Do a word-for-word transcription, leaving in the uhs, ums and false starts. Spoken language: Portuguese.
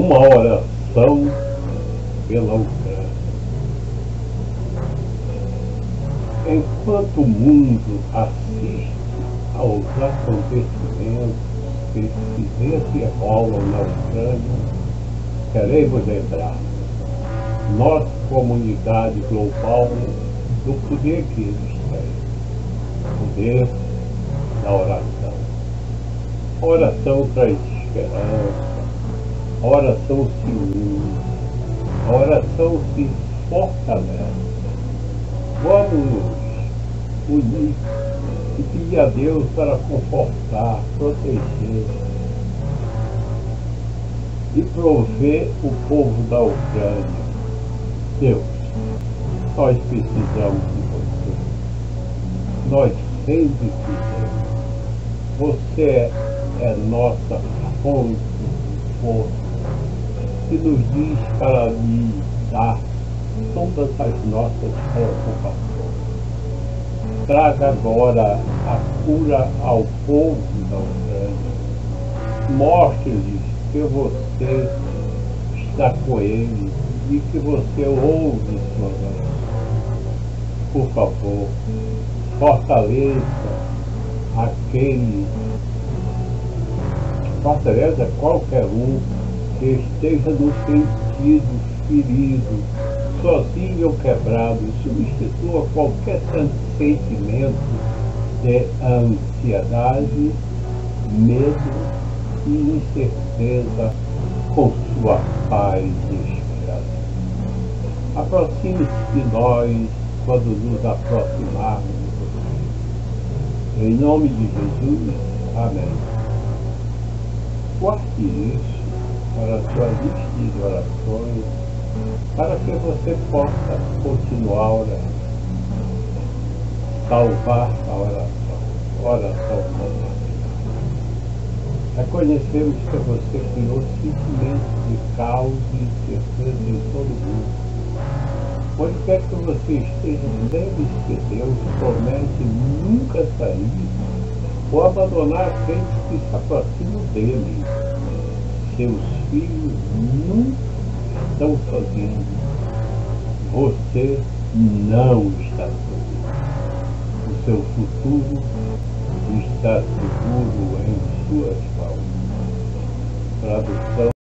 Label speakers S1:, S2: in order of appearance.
S1: uma oração pela Ucrânia. Enquanto o mundo assiste aos acontecimentos que se desenrolam na Ucrânia, queremos lembrar, nossa comunidade global, do poder que eles têm, o poder da oração. Oração traz esperança, a oração se une, a oração se fortalece. Vamos nos unir e pedir a Deus para confortar, proteger e prover o povo da Ucrânia. Deus, nós precisamos de você. Nós sempre precisamos. Você é nossa fonte de força que nos diz para lidar todas as nossas preocupações. Traga agora a cura ao povo da Ucrânia. Mostre-lhes que você está com eles e que você ouve suas orações. Por favor, fortaleça aquele, fortaleça qualquer um que esteja no sentido ferido, sozinho ou quebrado. Substitua qualquer sentimento de ansiedade, medo e incerteza com sua paz e esperança. Aproxime-se de nós quando nos aproximarmos de você. Em nome de Jesus, amém. Guarde isso para a sua lista de orações, para que você possa continuar orando. Salvar a oração, oração salvadora. Reconhecemos que você criou sentimentos de caos e incerteza em todo mundo. Onde quer que você esteja, lembre-se que Deus promete nunca sair ou abandonar aqueles que se aproximam dele. Seus filhos nunca estão sozinhos. Você não está sozinho. O seu futuro está seguro em suas mãos. Tradução